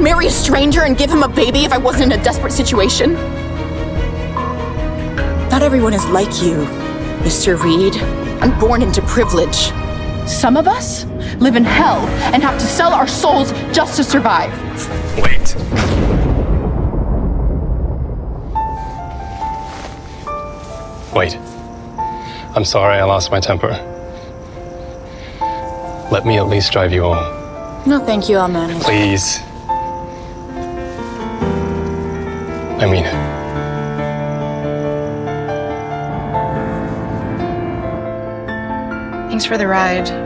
marry a stranger and give him a baby if I wasn't in a desperate situation? Not everyone is like you, Mr. Reed. I'm born into privilege. Some of us live in hell and have to sell our souls just to survive. Wait. Wait. I'm sorry I lost my temper. Let me at least drive you home. No, thank you, I'll manage. Please. I mean it. Thanks for the ride.